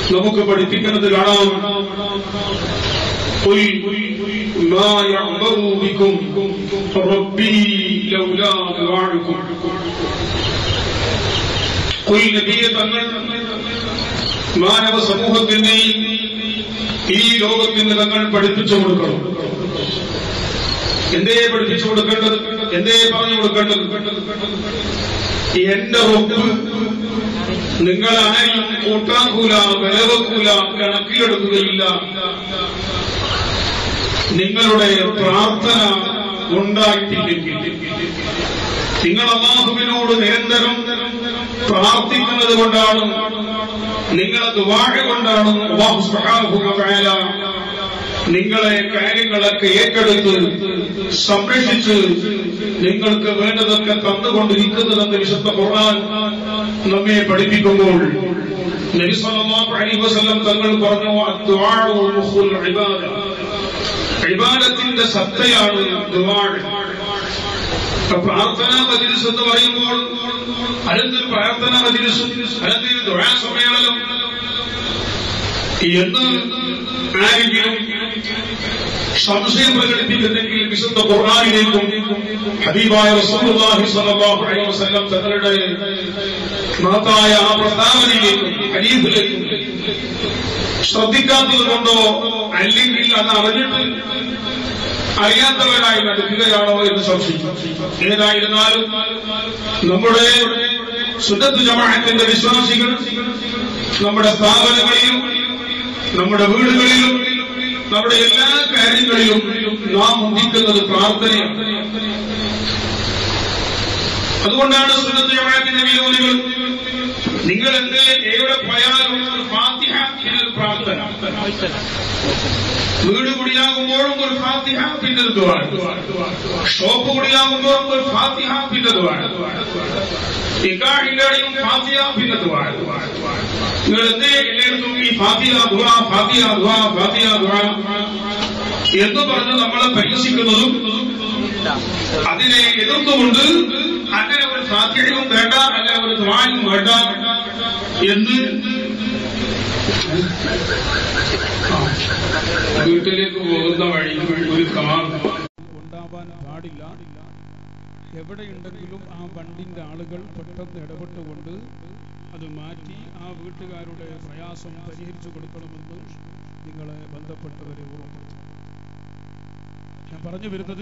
നമുക്ക് പഠിപ്പിക്കുന്നത് കാണാം. ഖുൽ മാ യഅബഉ ബികും റബ്ബി ലൗലാ ദുആഉകും. ഖുൽ നബിയെ തങ്ങൾ മാനവ സമൂഹത്തിന് ഈ ലോകത്തിന് തങ്ങൾ പഠിപ്പിച്ചു കൊടുക്കണം. എന്തേ പഠിപ്പിച്ചു കൊടുക്കേണ്ടത്? എന്തേ പറഞ്ഞു കൊടുക്കേണ്ടത്? എന്റെ റബ്ബ് നിങ്ങളാരെയും കൂട്ടാക്കൂല, വിലവെക്കൂല, കണക്കിലെടുക്കുകയില്ല. നിങ്ങളുടെ പ്രാർത്ഥന ഉണ്ടായിട്ടില്ലെങ്കിൽ, നിങ്ങൾ അല്ലാഹുവിനോട് നിരന്തരം പ്രാർത്ഥിക്കുന്നത് കൊണ്ടാണ്, നിങ്ങളെ ദുആ കൊണ്ടാണ് അല്ലാഹു സുബ്ഹാനഹു വ തആല നിങ്ങളെ കാര്യങ്ങളൊക്കെ ഏറ്റെടുത്ത് സംരക്ഷിച്ച് നിങ്ങൾക്ക് വേണ്ടതൊക്കെ തന്നുകൊണ്ടിരിക്കുന്നതെന്ന് വിശുദ്ധ ഖുർആൻ നമ്മെ പഠിപ്പിക്കുമ്പോൾ നബി സല്ലല്ലാഹു അലൈഹി വസല്ലം തങ്ങൾ പറഞ്ഞു, അദ്ദുആഉ മുഖുൽ ഇബാദ. ഇബാദത്തിന്റെ സത്തയാണ് ദുആ. പ്രാർത്ഥനാ മജ്ലിസ് എന്ന് പറയുമ്പോൾ അതെന്തൊരു പ്രാർത്ഥനാ മജ്ലിസ്, അതെന്തൊരു ദുആ സമ്മേളനം എന്ന് ആരെങ്കിലും സംശയം പ്രകടിപ്പിക്കുന്നെങ്കിൽ വിശുദ്ധ ഖുർആനിലേക്കും ഹബീബായ റസൂലുള്ളാഹി സ്വല്ലല്ലാഹു അലൈഹി വസല്ലം തങ്ങളുടെ മഹത്തായ ആ പ്രസ്താവനയിലേക്കും ഹദീസിലേക്കും ശ്രദ്ധിക്കാത്തത് കൊണ്ടോ അല്ലെങ്കിൽ അത് അറിഞ്ഞിട്ട് അറിയാത്തവരായി നടക്കുകയാണോ എന്ന് സംശയിച്ചു. ഏതായിരുന്നാലും നമ്മുടെ സുന്നത്ത് ജമാഅത്തിന്റെ വിശ്വാസികൾ നമ്മുടെ സ്ഥാപനങ്ങളിലും നമ്മുടെ വീടുകളിലും നമ്മുടെ എല്ലാ കാര്യങ്ങളിലും നാം മുന്തിക്കുന്നത് പ്രാർത്ഥനയാണ്. അതുകൊണ്ടാണ് സുന്നത്ത് ജമാഅത്തിന്റെ വിരോധികൾ നിങ്ങൾ എന്ത് എവിടെ പോയാലും ഫാത്തിഹ പിന്നെ പ്രാർത്ഥന, വീട് കുടിയാകുമ്പോഴും ഒരു ഫാത്തിഹ പിന്നെ ദുആ, ഷോപ്പ് കുടിയാകുമ്പോഴും ഒരു ഫാത്തിഹ പിന്നെ ദുആ, നിക്കാഹിന്റെയും ഫാത്തിഹ പിന്നെ ദുആ. നിങ്ങൾ എന്തേ എല്ലായിടത്തും ഈ ഫാത്തിഹ ദുആ, ഫാത്തിഹ ദുആ, ഫാത്തിഹ ദുആ എന്ന് പറഞ്ഞ് നമ്മളെ പരിഹസിക്കുന്നതും അതിനെ എതിർത്തുകൊണ്ട് അങ്ങനെ ഒരു ഫാത്തിഹയും വേണ്ട, അല്ല ഒരു ദുആയും വേണ്ട എന്ന് വീട്ടിലേക്ക് പോകുന്ന വഴി ഒരു കാർ ഉണ്ടാവാൻ പാടില്ല. എവിടെയുണ്ടെങ്കിലും ആ വണ്ടിന്റെ ആളുകൾ പെട്ടെന്ന് ഇടപെട്ടുകൊണ്ട് അത് മാറ്റി ആ വീട്ടുകാരുടെ പ്രയാസം പരിഹരിച്ചു കൊടുക്കണമെന്ന് നിങ്ങളെ ബന്ധപ്പെട്ടവരെ ഓർമ്മപ്പെടുത്തും. ഞാൻ പറഞ്ഞു വരുന്നത്,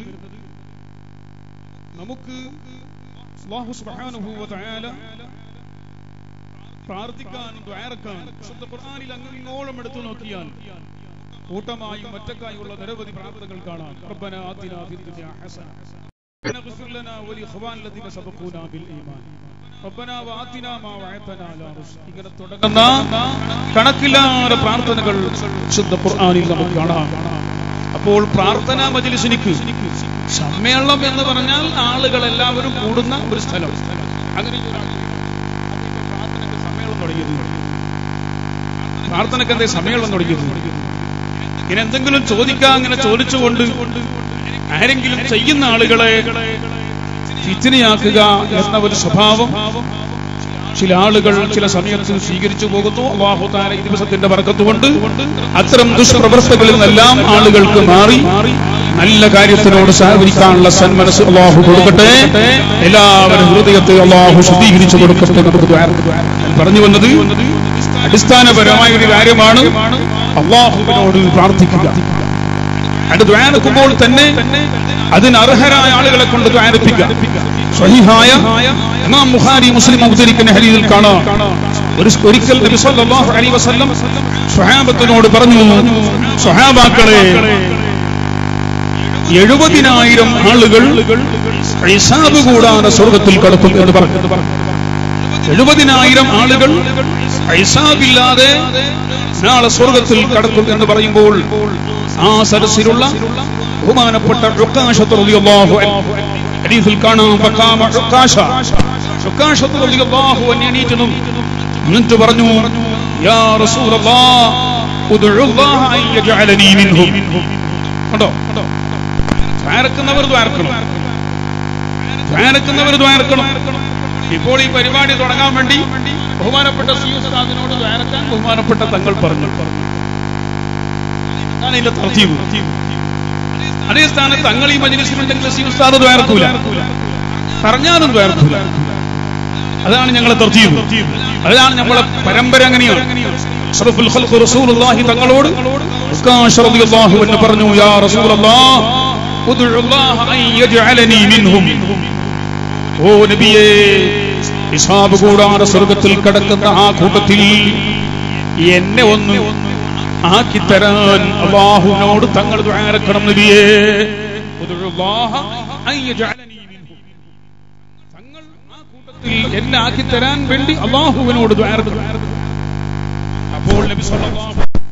നമുക്ക് അല്ലാഹു സുബ്ഹാനഹു വ തആല പ്രാർത്ഥിക്കാൻ, ദുആറക്കാൻ വിശുദ്ധ ഖുർആനിൽ അങ്ങോളം എടുത്തു നോക്കിയാൽ കൂട്ടമായും ഒറ്റക്കായുള്ള നിരവധി പ്രാർത്ഥനകൾ കാണാം. റബ്ബനാ ആതിനാ ഫിദ് ദുനിയാ ഹസന വഗ്ഫിർ ലനാ വലിഇഖ്വാനിന അല്ലദീന സബഖൂനാ ബിൽ ഈമാൻ റബ്ബനാ വആതിനാ മാ വഅദതനാ അലാ റുസുൽ. ഇങ്ങനെ തുടങ്ങുന്ന കണക്കില്ലാത്ത പ്രാർത്ഥനകൾ വിശുദ്ധ ഖുർആനിൽ നമുക്ക് കാണാം. അപ്പോൾ പ്രാർത്ഥനാ മജ്ലിസിനിക്ക് സമ്മേളനം എന്ന് പറഞ്ഞാൽ ആളുകൾ എല്ലാവരും കൂടുന്ന ഒരു സ്ഥലം. അങ്ങനെ പ്രാർത്ഥനയ്ക്ക് സമ്മേളനം തുടങ്ങിയത്, പ്രാർത്ഥനയ്ക്ക് എന്തേ സമ്മേളനം തുടങ്ങിയത്? ഇങ്ങനെ എന്തെങ്കിലും ചോദിക്കാൻ അങ്ങനെ ചോദിച്ചുകൊണ്ട് ആരെങ്കിലും ചെയ്യുന്ന ആളുകളെ ഫിത്നയാക്കുക എന്ന ഒരു സ്വഭാവം ചില ആളുകൾ ചില സമയത്ത് സ്വീകരിച്ചു പോകുന്നു. അല്ലാഹു തആല ഈ ദിവസത്തിന്റെ ബർക്കത്ത് കൊണ്ട് അത്തരം ദുഷ്പ്രവർത്തകളിൽ നിന്നെല്ലാം ആളുകൾക്ക് മാറി നല്ല കാര്യത്തിനോട് സഹകരിക്കാനുള്ള സന്മനസ് അല്ലാഹു കൊടുക്കട്ടെ. എല്ലാവരും ഹൃദയത്തെ അല്ലാഹു ശുദ്ധീകരിച്ചു കൊടുക്കട്ടെ. നമുക്ക് പറഞ്ഞു വന്നത് അടിസ്ഥാനപരമായ ഒരു കാര്യമാണ്, അല്ലാഹുവിനോട് പ്രാർത്ഥിക്കുക. അത് ദുആനക്കുമ്പോൾ തന്നെ അതിന് അർഹരായ ആളുകളെ കൊണ്ട് ദുആനിപ്പിക്കുക. സ്വഹീഹായ ഇമാം ബുഖാരി മുസ്ലിം ഉദ്ധരിക്കുന്ന ഹദീസിൽ കാണാം, ഒരിക്കൽ നബി സല്ലല്ലാഹു അലൈഹി വസല്ലം സ്വഹാബത്തിനോട് പറഞ്ഞു, സ്വഹാബാക്കളെ 70,000 ആളുകൾ ഹിസാബ് കൂടാതെ സ്വർഗ്ഗത്തിൽ കടക്കും എന്ന് പറഞ്ഞു. 70,000 ആളുകൾ ഹിസാബില്ലാതെ നാളെ സ്വർഗ്ഗത്തിൽ കടക്കും എന്ന് പറയുമ്പോൾ ആ സദസ്സിലുള്ള ബഹുമാനപ്പെട്ട ഉഖാശത്ത് റളിയല്ലാഹു അൻഹു ഹദീസിൽ കാണാം, ഫഖാമ ഉഖാശത്ത് റളിയല്ലാഹു അൻഹു എണീറ്റു എന്നിട്ട് പറഞ്ഞു, യാ റസൂലല്ലാഹ് ഉദ്ഉല്ലാഹ അൻ യജഅലനി മിൻഹും. കണ്ടോ, ദ്വാരക്കുന്നവർ ദ്വാരക്കണം, ഇപ്പോൾ ഈ പരിപാടി തുടങ്ങാൻ വേണ്ടി ബഹുമാനപ്പെട്ട ഉസ്താദിനോട് ദ്വാരക്കാൻ ബഹുമാനപ്പെട്ട തങ്ങൾ പറഞ്ഞു. അതാണ് ഇതിന്റെ തർത്തീബ്. അതേ സ്ഥാനത്ത് തങ്ങൾ ഈ മജ്‌ലിസിലുണ്ടെങ്കിൽ ഉസ്താദ് ദ്വാരക്കൂല, പറഞ്ഞാലും ദ്വാരക്കൂല. അതാണ് ഞങ്ങളെ തർത്തീബ്. അതാണ് നമ്മളെ പരമ്പര. അങ്ങനെയാണ്. അഷ്റഫുൽ ഖൽഖ് റസൂലുള്ളാഹി തങ്ങളോട് ഉക്കാശ റളിയല്ലാഹു അൻഹു പറഞ്ഞു, യാ റസൂലല്ലാഹ് ഉദ്ഉല്ലാഹ അൻ യജ്അലനി മിൻഹും. ഓ നബിയേ, ഹിസാബ് കൂടാതെ സ്വർഗ്ഗത്തിൽ കടക്കുന്ന ആ കൂട്ടത്തിൽ എന്നെ ഒന്ന് ആക്കിത്തരാൻ അല്ലാഹുവിനോട് തങ്ങൾ ദുആരക്കണം നബിയേ. ഉദ്ഉല്ലാഹ അൻ യജ്അലനി മിൻഹും. തങ്ങൾ ആ കൂട്ടത്തിൽ എന്നെ ആക്കിത്തരാൻ വേണ്ടി അല്ലാഹുവിനോട് ദുആരക്കണം. അപ്പോൾ നബി സല്ലല്ലാഹു അലൈഹി വസല്ലം,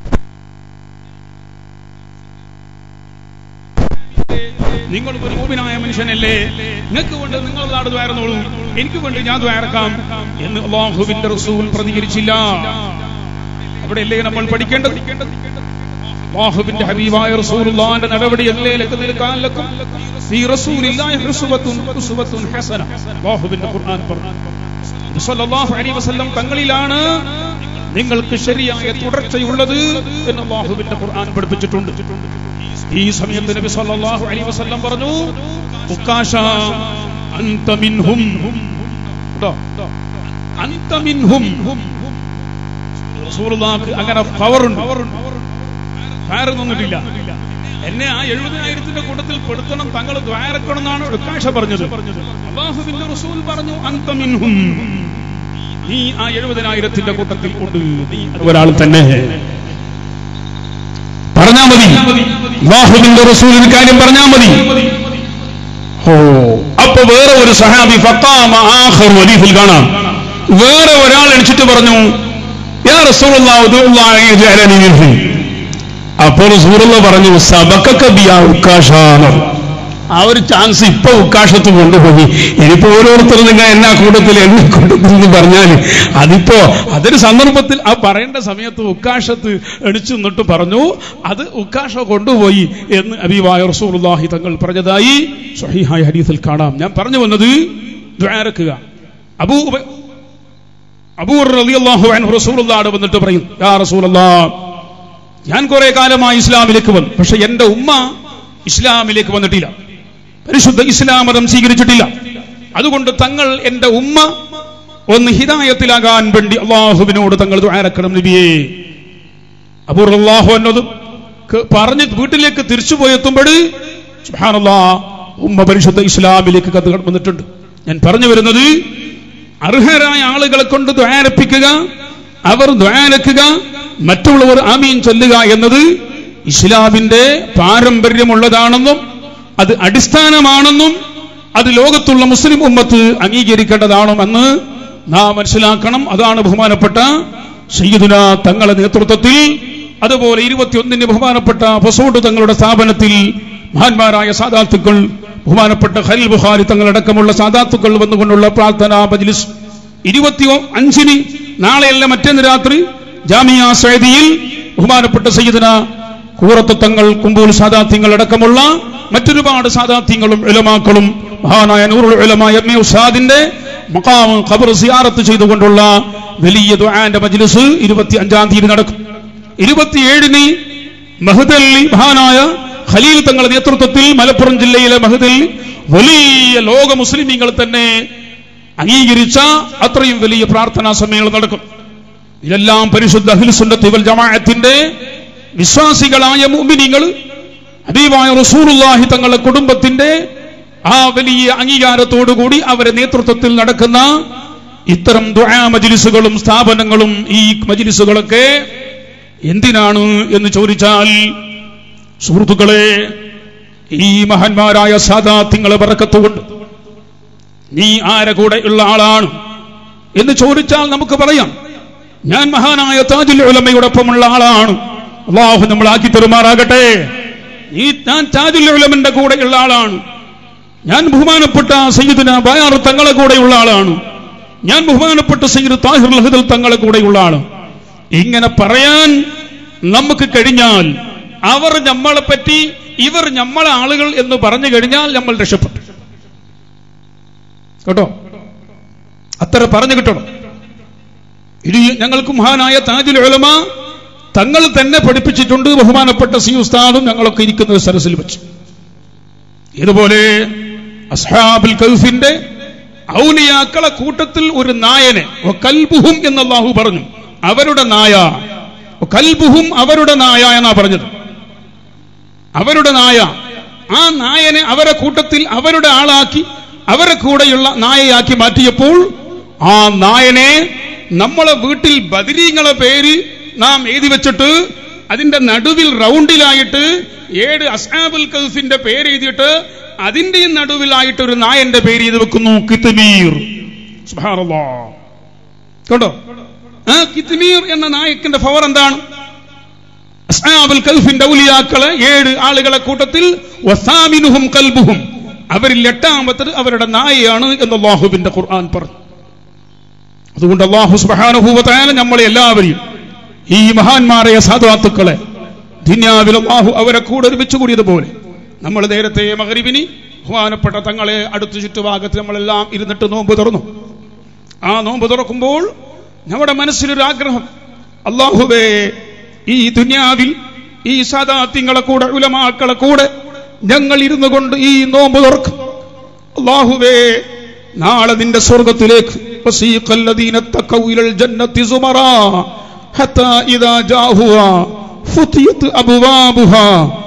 നിങ്ങൾ ഒരു മുഅ്മിനായ മനുഷ്യനല്ലേ, നിങ്ങൾക്ക് വേണ്ടി നിങ്ങൾ നാട് ദ്വാരന്നോളൂ, എനിക്ക് വേണ്ടി ഞാൻ ദ്വാരക്കാം എന്ന് അല്ലാഹുവിന്റെ റസൂൽ പ്രതികരിച്ചില്ല. അവിടെയല്ലേ നമ്മൾ പഠിക്കേണ്ടത്? അല്ലാഹുവിന്റെ ഹബീബായ റസൂലുള്ളാഹിന്റെ നടപടിയല്ലേ ലക്കും ഫീ റസൂലില്ലാഹി ഉസ്വത്തുൻ ഹസന. അല്ലാഹുവിന്റെ ഖുർആൻ പറഞ്ഞു, സല്ലല്ലാഹു അലൈഹി വസല്ലം തങ്ങളിലാണ് നിങ്ങൾക്ക് ശരിയായ തുടർച്ചയുള്ളത് എന്ന് അല്ലാഹുവിന്റെ ഖുർആൻ പഠിപ്പിച്ചിട്ടുണ്ട്. ഈ സമയത്ത് നബി സല്ലല്ലാഹു അലൈഹി വസല്ലം പറഞ്ഞു, ഉക്കാശ അൻത മിൻഹും, അൻത മിൻഹും. റസൂലുള്ളാഹിക്ക് അങ്ങനെ പവറുണ്ട്, ഫയർ തന്നിട്ടില്ല. എന്നെ ആ 70,000 കൂട്ടത്തിൽ പെടുത്തണം, തങ്ങൾ ദ്വാരക്കണം എന്നാണ് ഉക്കാശ പറഞ്ഞത്. അല്ലാഹുവിന്റെ റസൂൽ പറഞ്ഞു, അൻത മിൻഹും, നീ ആ 70,000 കൂട്ടത്തിൽ ഉണ്ട്, നീ ഒരാൾ തന്നെ. പറഞ്ഞാ മതി, അല്ലാഹുവിന്റെ റസൂലിന്റെ കാര്യം പറഞ്ഞാ മതി. അപ്പൊ വേറെ ഒരു സഹാബി ഫഖാമ ആഖിറു ഹദീസിൽ കാണാം, വേറെ ഒരാൾ എണിച്ചിട്ട് പറഞ്ഞു, യാ റസൂലുള്ളാഹി ഉദ്ഉല്ലാഹി യജ്അലനി മിൻഹും. അപ്പോൾ റസൂലുള്ളാഹി പറഞ്ഞു, സബഖക ബിയാ ഉക്കാശ. ആ ഒരു ചാൻസ് ഇപ്പൊ ഉക്കാശത്ത് കൊണ്ടുപോയി. ഇനിയിപ്പോ ഓരോരുത്തരും നിങ്ങൾ എന്നാ കൂട്ടത്തിൽ എന്നെ കൂട്ടത്തിൽ എന്ന് പറഞ്ഞാൽ അതിപ്പോ അതൊരു സന്ദർഭത്തിൽ ആ പറയേണ്ട സമയത്ത് ഉക്കാശത്ത് എണിച്ചു നിന്നിട്ട് പറഞ്ഞു, അത് ഉക്കാശ കൊണ്ടുപോയി എന്ന് ഹബീബായ റസൂലുള്ളാഹി തങ്ങൾ പറഞ്ഞതായി സ്വഹീഹായ ഹദീസിൽ കാണാം. ഞാൻ പറഞ്ഞു വന്നത് ദുആരക്കുക. അബൂ റളിയല്ലാഹു അൻഹു റസൂലുള്ളാഹിയോട് വന്നിട്ട് പറയും, യാ റസൂലല്ലാഹ്, ഞാൻ കുറെ കാലമായി ഇസ്ലാമിലേക്ക് വന്നു, പക്ഷെ എന്റെ ഉമ്മ ഇസ്ലാമിലേക്ക് വന്നിട്ടില്ല, പരിശുദ്ധ ഇസ്ലാം മതം സ്വീകരിച്ചിട്ടില്ല. അതുകൊണ്ട് തങ്ങൾ എന്റെ ഉമ്മ ഒന്ന് ഹിദായത്തിലാകാൻ വേണ്ടി അല്ലാഹുവിനോട് തങ്ങൾ ദുആരക്കണം നബിയേ. അബൂ റളിയല്ലാഹു അൻഹു പറഞ്ഞ് വീട്ടിലേക്ക് തിരിച്ചു പോയെത്തുമ്പോൾ സുബ്ഹാനല്ലാഹ്, ഉമ്മ പരിശുദ്ധ ഇസ്ലാമിലേക്ക് വന്നിട്ടുണ്ട്. ഞാൻ പറഞ്ഞു വരുന്നത്, അർഹരായ ആളുകളെ കൊണ്ട് ദുആരപ്പിക്കുക, അവർ ദുആരക്കുക, മറ്റുള്ളവർ ആമീൻ ചൊല്ലുക എന്നത് ഇസ്ലാമിന്റെ പാരമ്പര്യമുള്ളതാണെന്നും അത് അടിസ്ഥാനമാണെന്നും അത് ലോകത്തുള്ള മുസ്ലിം ഉമ്മത്ത് അംഗീകരിക്കേണ്ടതാണെന്ന് നാം മനസ്സിലാക്കണം. അതാണ് ബഹുമാനപ്പെട്ട സയ്യിദുനാ തങ്ങളുടെ നേതൃത്വത്തിൽ, അതുപോലെ 21 ബഹുമാനപ്പെട്ട ഫസോഡ് തങ്ങളുടെ സ്ഥാപനത്തിൽ മഹാന്മാരായ സാദാത്തുക്കൾ, ബഹുമാനപ്പെട്ട ഖലീൽ ബുഖാരി തങ്ങളടക്കമുള്ള സാദാത്തുക്കൾ വന്നുകൊണ്ടുള്ള പ്രാർത്ഥനാ മജ്ലിസ് 25 നാളെയല്ല മറ്റേന്ന് രാത്രി ജാമിയ സഅദിയിൽ ബഹുമാനപ്പെട്ട സയ്യിദുനാ കൂറത്ത് തങ്ങൾ, കുമ്പൂൽ സാദാത്യങ്ങൾ അടക്കമുള്ള മറ്റൊരുപാട് സാദാത്യങ്ങളും ഉലമാക്കളും മഹാനായ നൂറുൽ ഉലമാ എം.എ. ഉസ്താദിന്റെ മഖാം ഖബർ സിയാറത്ത് ചെയ്തുകൊണ്ടുള്ള വലിയ ദുആന്റെ മജ്ലിസ് 25-ാം തീയതി നടക്കും. 27-ന് മഹ്ദല്ലി മഹാനായ ഖലീൽ തങ്ങളുടെ നേതൃത്വത്തിൽ മലപ്പുറം ജില്ലയിലെ മഹ്ദല്ലി വലിയ ലോക മുസ്ലിമീങ്ങൾ തന്നെ അംഗീകരിച്ച അത്രയും വലിയ പ്രാർത്ഥനാ സമ്മേളനം നടക്കും. ഇതെല്ലാം പരിശുദ്ധ അഹ്ലുസ് സുന്നത്തി വൽ ജമാഅത്തിന്റെ വിശ്വാസികളായ മുഅ്മിനീങ്ങൾ ഹബീബായ റസൂലുള്ളാഹി തങ്ങളുടെ കുടുംബത്തിന്റെ ആ വലിയ അംഗീകാരത്തോടുകൂടി അവരെ നേതൃത്വത്തിൽ നടക്കുന്ന ഇത്തരം ദുആ മജ്ലിസുകളും സ്ഥാപനങ്ങളും ഈ മജ്ലിസുകളൊക്കെ എന്തിനാണ് എന്ന് ചോദിച്ചാൽ, സുഹൃത്തുക്കളെ, ഈ മഹാന്മാരായ സാദാത്യങ്ങളെ ബറക്കത്തുകൊണ്ട് നീ ആരെ കൂടെ ഉള്ള ആളാണ് എന്ന് ചോദിച്ചാൽ നമുക്ക് പറയാം, ഞാൻ മഹാനായ താജുൽ ഉലമയോടൊപ്പമുള്ള ആളാണ്. അല്ലാഹു നമ്മളാക്കി തെരുമാറാകട്ടെ. ഞാൻ താജുൽ ഉലമന്റെ കൂടെയുള്ള ആളാണ്. ഞാൻ ബഹുമാനപ്പെട്ട സയ്യിദുനാ ബയാർ തങ്ങളെ കൂടെയുള്ള ആളാണ്. ഞാൻ ബഹുമാനപ്പെട്ട സയ്യിദ് താഹിർ ലഹദൽ തങ്ങളെ കൂടെയുള്ള ആള്. ഇങ്ങനെ പറയാൻ നമുക്ക് കഴിഞ്ഞാൽ അവർ നമ്മളെ പറ്റി ഇവർ നമ്മളെ ആളുകൾ എന്ന് പറഞ്ഞു കഴിഞ്ഞാൽ നമ്മൾ രക്ഷപ്പെട്ടു കേട്ടോ. അത്ര പറഞ്ഞു കിട്ടണം. ഇത് ഞങ്ങൾക്ക് മഹാനായ താജുൽ ഉലമ തങ്ങൾ തന്നെ പഠിപ്പിച്ചിട്ടുണ്ട്. ബഹുമാനപ്പെട്ട സി ഉസ്താദും ഞങ്ങളൊക്കെ ഇരിക്കുന്ന സരസിൽ വെച്ച്. ഇതുപോലെ അസ്ഹാബുൽ കഹ്ഫിന്റെ ഔലിയാക്കളെ കൂട്ടത്തിൽ ഒരു നായനെ കൽബുഹും എന്ന് അല്ലാഹു പറഞ്ഞു. അവരുടെ നായ, കൽബുഹും അവരുടെ നായ എന്നാ പറഞ്ഞത്. അവരുടെ നായ, ആ നായനെ അവരെ കൂട്ടത്തിൽ അവരുടെ ആളാക്കി അവരെ കൂടെയുള്ള നായയാക്കി മാറ്റിയപ്പോൾ ആ നായനെ നമ്മളെ വീട്ടിൽ ബദരീങ്ങളെ പേര് നാം എഴുതി വെച്ചിട്ട് അതിന്റെ നടുവിൽ റൗണ്ടിലായിട്ട് 7 അസ്ഹാബുൽ കഹ്ഫിന്റെ പേര് എഴുതിയിട്ട് അതിന്റെ നടുവിലായിട്ട് ഒരു നായന്റെ പേര് ചെയ്ത് വെക്കുന്നു, കിത്മീർ. സുബ്ഹാനല്ലാഹ്. കേട്ടോ, ആ കിത്മീർ എന്ന നായകന്റെ പവർ എന്താണ്? അസ്ഹാബുൽ കഹ്ഫിന്റെ ഔലിയാക്കളെ 7 ആളുകളെ കൂട്ടത്തിൽ വസാമിനുഹും ഖൽബുഹും, അവരിൽ 8ാമത്തത് അവരുടെ നായയാണ് എന്ന് അല്ലാഹുവിന്റെ ഖുർആൻ പറഞ്ഞു. അതുകൊണ്ട് അല്ലാഹു സുബ്ഹാനഹു വ തആല നമ്മളെ എല്ലാവരെയും ഈ മഹാന്മാരായ സാദാത്തുക്കളെ ദുനിയാവിൽ അല്ലാഹു അവരെ കൂടെ ഒരുമിച്ച് കൂടിയതുപോലെ നമ്മൾ നേരത്തെ മഗ്രിബിന് ബഹുമാനപ്പെട്ട തങ്ങളെ അടുത്ത ചുറ്റുഭാഗത്ത് നമ്മളെല്ലാം ഇരുന്നിട്ട് നോമ്പ് തുറന്നു. ആ നോമ്പ് തുറക്കുമ്പോൾ നമ്മുടെ മനസ്സിലൊരു ആഗ്രഹം, അല്ലാഹുവേ ഈ ദുനിയാവിൽ ഈ സാദാത്തിങ്ങളെ കൂടെ ഉലമാക്കളെ കൂടെ ഞങ്ങൾ ഇരുന്നു കൊണ്ട് ഈ നോമ്പ് തുറക്കും. അല്ലാഹുവേ നാളെ നിന്റെ സ്വർഗ്ഗത്തിലേക്ക് വസീഖല്ലദീന തഖൗ ഇലൽ ജന്നത്തി സുമറാ ഹത്താ ഇദാ ജാഹുഹാ ഫുതിയത് അബ്വാബുഹാ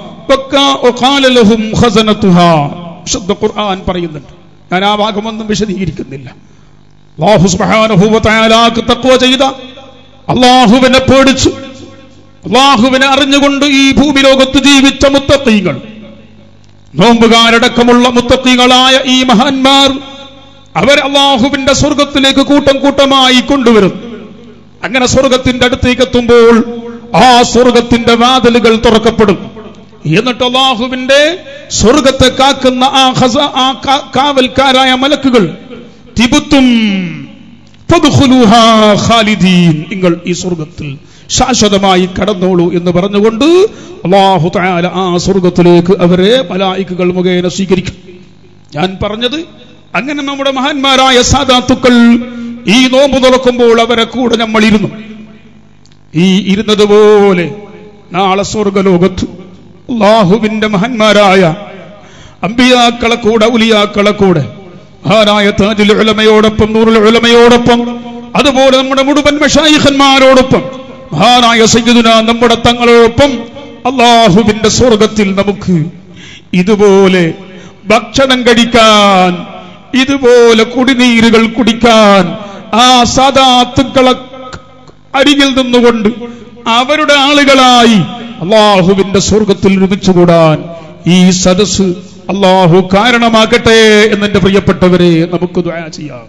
വഖാല ലഹും ഖസനതുഹാ. ശുദ്ധ ഖുർആൻ പറയുന്നുണ്ട്. ഞാൻ ആ ഭാഗമൊന്നും വിശദീകരിക്കുന്നില്ല. അല്ലാഹു സുബ്ഹാനഹു വ തആലാക്ക് തഖ്വ ചെയ്ത, അല്ലാഹുവിനെ പേടിച്ചു അല്ലാഹുവിനെ അറിഞ്ഞുകൊണ്ട് ഈ ഭൂമി ലോകത്ത് ജീവിച്ച മുത്തഖീകൾ, നോമ്പുകാരടക്കമുള്ള മുത്തഖീകളായ ഈ മഹാന്മാർ, അവർ അല്ലാഹുവിന്റെ സ്വർഗ്ഗത്തിലേക്ക് കൂട്ടം കൂട്ടമായി കൊണ്ടുവരുന്നു. അങ്ങനെ സ്വർഗ്ഗത്തിന്റെ അടുത്തേക്ക് എത്തുമ്പോൾ ആ സ്വർഗ്ഗത്തിന്റെ വാതിലുകൾ തുറക്കപ്പെടും. എന്നിട്ട് അല്ലാഹുവിന്റെ സ്വർഗ്ഗത്തെ കാക്കുന്ന ആ കാവൽക്കാരായ മലക്കുകൾ തിബുത്തും ഫദ്ഖുലൂഹാ ഖാലിദീൻ, നിങ്ങൾ ഈ സ്വർഗ്ഗത്തിൽ ശാശ്വതമായി കടന്നോളൂ എന്ന് പറഞ്ഞുകൊണ്ട് അല്ലാഹു തആല ആ സ്വർഗ്ഗത്തിലേക്ക് അവരെ മലായികകൾ മുഖേന സ്വീകരിക്കും. ഞാൻ പറഞ്ഞത് അങ്ങനെ നമ്മുടെ മഹാന്മാരായ സാദാത്തുക്കൾ ഈ നോമ്പ് തുറക്കുമ്പോൾ അവരെ കൂടെ നമ്മൾ ഇരുന്നു. ഈ ഇരുന്നതുപോലെ നാളെ സ്വർഗ്ഗലോകത്ത് അല്ലാഹുവിന്റെ മഹാന്മാരായ അമ്പിയാക്കളെ കൂടെ ഔലിയാക്കളെ കൂടെ മഹാനായ താജുൽ ഉലമയോടൊപ്പം നൂറുൽ ഉലമയോടൊപ്പം അതുപോലെ നമ്മുടെ മുഴുവൻ മശായിഖന്മാരോടൊപ്പം മഹാനായ സയ്യിദുനാ നമ്മുടെ തങ്ങളോടൊപ്പം അല്ലാഹുവിന്റെ സ്വർഗ്ഗത്തിൽ നമുക്ക് ഇതുപോലെ ഭക്ഷണം കഴിക്കാൻ, ഇതുപോലെ കുടിനീരുകൾ കുടിക്കാൻ, ആ സാദാത്തുക്കളെ അരികിൽ നിന്നുകൊണ്ട് അവരുടെ ആളുകളായി അല്ലാഹുവിന്റെ സ്വർഗ്ഗത്തിൽ ഒരുമിച്ചുകൂടാൻ ഈ സദസ്സ് അല്ലാഹു കാരണമാകട്ടെ എന്നെന്റെ പ്രിയപ്പെട്ടവരെ നമുക്ക് ദുആ ചെയ്യാം.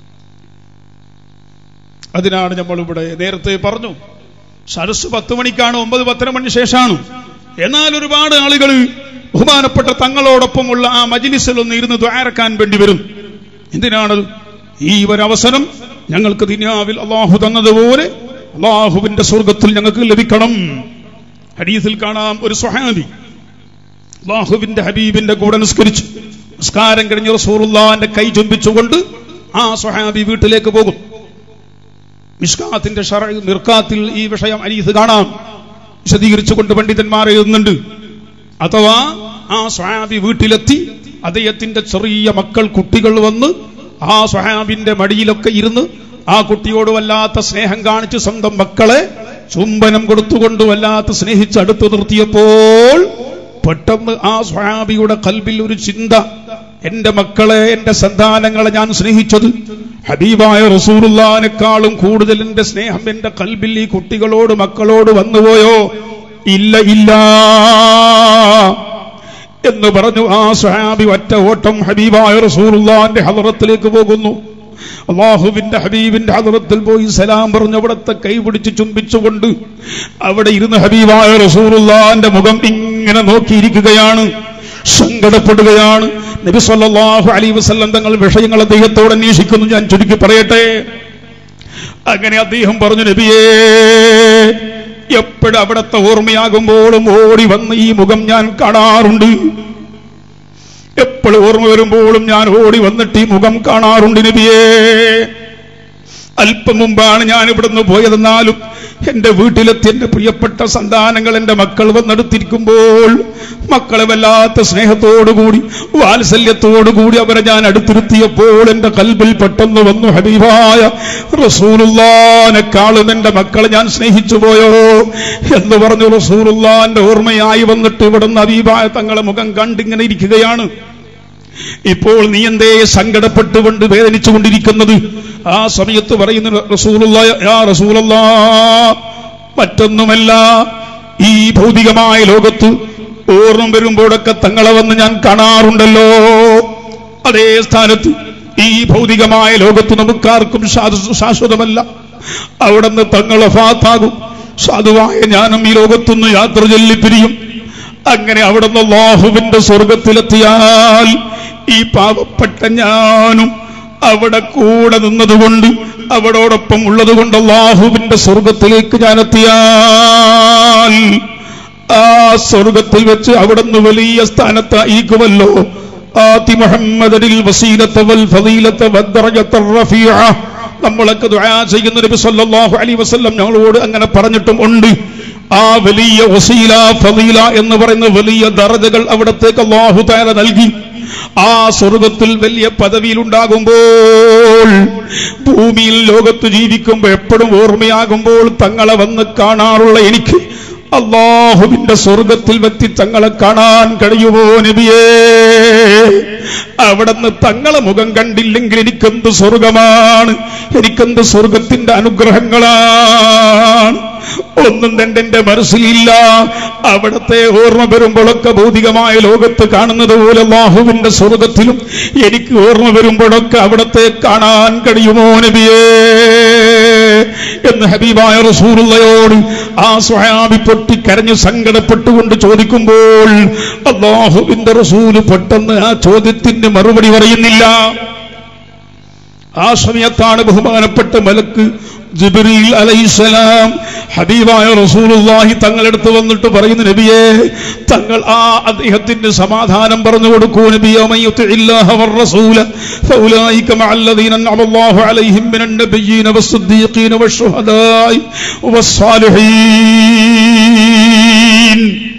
അതിനാണ് നമ്മളിവിടെ നേരത്തെ പറഞ്ഞു, സദസ്സ് 10 മണിക്കാണ്, 9-10 മണി ശേഷമാണ്. എന്നാൽ ഒരുപാട് ആളുകൾ ബഹുമാനപ്പെട്ട തങ്ങളോടൊപ്പമുള്ള ആ മജ്ലിസിൽ ഒന്ന് ഇരുന്ന് ദുആറക്കാൻ വേണ്ടി വരും. എന്തിനാണ് ഈ ഒരവസരം ഞങ്ങൾക്ക് ദുനിയാവിൽ അല്ലാഹു തന്നതുപോലെ അല്ലാഹുവിന്റെ സ്വർഗ്ഗത്തിൽ ഞങ്ങൾക്ക് ലഭിക്കണം. ഹദീസിൽ കാണാം, ഒരു സ്വഹാബി അല്ലാഹുവിന്റെ ഹബീബിന്റെ കൂടെ നിസ്കരിച്ചു. നിസ്കാരം കഴിഞ്ഞ് റസൂലുള്ളാഹിന്റെ കൈ ചുംബിച്ചുകൊണ്ട് ആ സ്വഹാബി വീട്ടിലേക്ക് പോകും. മിഷ്കാത്തിന്റെ മിർകാത്തിൽ ഈ വിഷയം ഹദീസ് കാണാം, വിശദീകരിച്ചുകൊണ്ട് പണ്ഡിതന്മാർ എഴുതുന്നുണ്ട്. അഥവാ ആ സ്വഹാബി വീട്ടിലെത്തി അദ്ദേഹത്തിന്റെ ചെറിയ മക്കൾ കുട്ടികൾ വന്ന് ആ സ്വഹാബിന്റെ മടിയിലൊക്കെ ഇരുന്ന് ആ കുട്ടിയോട് വല്ലാത്ത സ്നേഹം കാണിച്ച് സ്വന്തം മക്കളെ ചുംബനം കൊടുത്തുകൊണ്ട് വല്ലാത്ത സ്നേഹിച്ച് അടുത്ത് നിർത്തിയപ്പോൾ പെട്ടെന്ന് ആ സ്വഹാബിയുടെ ഖൽബിൽ ഒരു ചിന്ത, എന്റെ മക്കളെ, എന്റെ സന്താനങ്ങളെ ഞാൻ സ്നേഹിച്ചത് ഹബീബായ റസൂലുള്ളാഹിനെക്കാളും കൂടുതൽ എന്റെ സ്നേഹം എന്റെ ഖൽബിൽ ഈ കുട്ടികളോട് മക്കളോട് വന്നുപോയോ? ഇല്ല ഇല്ല എന്ന് പറഞ്ഞു ആ സ്വഹാബി ഒറ്റ ഓട്ടം ഹബീബായ റസൂലുള്ളാഹിന്റെ ഹളറത്തിലേക്ക് പോകുന്നു. അല്ലാഹുവിന്റെ ഹബീബിന്റെ ഹളറത്തിൽ പോയി സലാം പറഞ്ഞു അവിടത്തെ കൈ പിടിച്ച് ചുംബിച്ചുകൊണ്ട് അവിടെ ഇരുന്ന് ഹബീബായ റസൂലുള്ളാഹിന്റെ മുഖം ഇങ്ങനെ നോക്കിയിരിക്കുകയാണ്, സങ്കടപ്പെടുകയാണ്. നബി സല്ലല്ലാഹു അലൈഹി വസല്ലം തങ്ങൾ വിഷയങ്ങൾ അദ്ദേഹത്തോട് അന്വേഷിക്കുന്നു. ഞാൻ ചുരുക്കി പറയട്ടെ. അങ്ങനെ അദ്ദേഹം പറഞ്ഞു, നബിയേ, എപ്പോഴും അവിടത്തെ ഓർമ്മയാകുമ്പോഴും ഓടി വന്ന് ഈ മുഖം ഞാൻ കാണാറുണ്ട്. എപ്പോഴും ഓർമ്മ വരുമ്പോഴും ഞാൻ ഓടി വന്നിട്ട് ഈ മുഖം കാണാറുണ്ട് നബിയേ. അല്പം മുമ്പാണ് ഞാൻ ഇവിടുന്ന് പോയതെന്നാലും എന്റെ വീട്ടിലെത്തി എന്റെ പ്രിയപ്പെട്ട സന്താനങ്ങൾ, എന്റെ മക്കൾ വന്നെടുത്തിരിക്കുമ്പോൾ മക്കളെ വല്ലാത്ത സ്നേഹത്തോടുകൂടി വാത്സല്യത്തോടുകൂടി അവരെ ഞാൻ അടുത്തിരുത്തിയപ്പോൾ എന്റെ കൽബിൽ പെട്ടെന്ന് വന്നു, ഹബീബായ റസൂലുള്ളാഹിനെക്കാളും എന്റെ മക്കളെ ഞാൻ സ്നേഹിച്ചു പോയോ എന്ന് പറഞ്ഞു. റസൂലുള്ളാഹിന്റെ ഓർമ്മയായി വന്നിട്ട് ഇവിടുന്ന് ഹബീബായ തങ്ങളെ മുഖം കണ്ടിങ്ങനെ ഇരിക്കുകയാണ്. ഇപ്പോൾ നീ എന്തേ സങ്കടപ്പെട്ടുകൊണ്ട് വേദനിച്ചുകൊണ്ടിരിക്കുന്നത്? ആ സമയത്ത് പറയുന്നു റസൂലുള്ളാഹി, യാ റസൂലല്ലാഹ്, മറ്റൊന്നുമല്ല, ഈ ഭൗതികമായ ലോകത്ത് ഓർമ്മ വരുമ്പോഴൊക്കെ തങ്ങളെ വന്ന് ഞാൻ കാണാറുണ്ടല്ലോ. അതേ സ്ഥാനത്ത് ഈ ഭൗതികമായ ലോകത്ത് നമുക്കാർക്കും ശാശ്വതമല്ല. അവിടുന്ന് തങ്ങളെ ഫാത്താകും. സാധുവായ ഞാനും ഈ ലോകത്തുനിന്ന് യാത്ര ചൊല്ലിപ്പിരിയും. അങ്ങനെ അവിടുന്ന് അല്ലാഹുവിന്റെ സ്വർഗത്തിലെത്തിയാൽ ഈ പാവപ്പെട്ട ഞാനും അവിടെ കൂടെ നിന്നതുകൊണ്ട്, അവടോടൊപ്പം ഉള്ളതുകൊണ്ട് അല്ലാഹുവിന്റെ സ്വർഗത്തിലേക്ക് ഞാൻ എത്തിയാൽ ആ സ്വർഗത്തിൽ വെച്ച് അവിടുന്ന് വലിയ സ്ഥാനത്തായിരിക്കുമല്ലോ. ആതി മുഹമ്മദിൽ വസീലത വൽ ഫളീലത വദ്ദറജത റഫീഅ. നമ്മളൊക്കെ ദുആ ചെയ്യുന്ന നബി സല്ലല്ലാഹു അലൈഹി വസല്ലം ഞങ്ങളോട് അങ്ങനെ പറഞ്ഞിട്ടും ഉണ്ട്. ആ വലിയ വസീല ഫളീല എന്ന് പറയുന്ന വലിയ ദറജകൾ അവിടത്തേക്ക് അല്ലാഹു തആല നൽകി. ആ സ്വർഗത്തിൽ വലിയ പദവിയിലുണ്ടാകുമ്പോൾ, ഭൂമിയിൽ ലോകത്ത് ജീവിക്കുമ്പോൾ എപ്പോഴും ഓർമ്മയാകുമ്പോൾ തങ്ങളെ വന്ന് കാണാറുള്ള എനിക്ക് അല്ലാഹുവിന്റെ സ്വർഗത്തിൽ വെത്തി തങ്ങളെ കാണാൻ കഴിയുമോ നബിയേ? അവിടുന്ന് തങ്ങളെ മുഖം കണ്ടില്ലെങ്കിൽ എനിക്കെന്ത് സ്വർഗമാണ്, എനിക്കെന്ത് സ്വർഗത്തിന്റെ അനുഗ്രഹങ്ങളാണ്. ഒന്നും തന്നെ എന്റെ മനസ്സിലില്ല. അവിടത്തെ ഓർമ്മ വരുമ്പോഴൊക്കെ ഭൗതികമായ ലോകത്ത് കാണുന്നത് പോലെ അല്ലാഹുവിന്റെ സ്വർഗത്തിലും എനിക്ക് ഓർമ്മ വരുമ്പോഴൊക്കെ അവിടത്തെ കാണാൻ കഴിയുമോ നബിയേ എന്ന് ഹബീബായ റസൂലുള്ളാഹിയോട് ആ സ്വഹാബി പൊട്ടിക്കരഞ്ഞ് സങ്കടപ്പെട്ടുകൊണ്ട് ചോദിക്കുമ്പോൾ അല്ലാഹുവിന്റെ റസൂല് പെട്ടെന്ന് ആ ചോദ്യത്തിന് മറുപടി പറയുന്നില്ല. ആ സമയത്താണ് ബഹുമാനപ്പെട്ട മലക്ക് ജിബ്രീൽ അലൈഹിസ്സലാം ഹബീബായ റസൂലുള്ളാഹി തങ്ങളെടുത്ത് വന്നിട്ട് പറയുന്നു, നബിയേ, തങ്ങൾ ആ അദ്ദേഹത്തിന് സമാധാനം പറഞ്ഞു കൊടുക്കൂ നബിയേ. മയ്യുതിഇല്ലാഹ വറസൂല ഫൗലൈക മഅല്ലദീന അൻഅമല്ലാഹു അലൈഹിം മിനൻ നബിയ്യീന വസ്സിദ്ദീഖീന വശുഹദാഇ വസ്സാലിഹീൻ.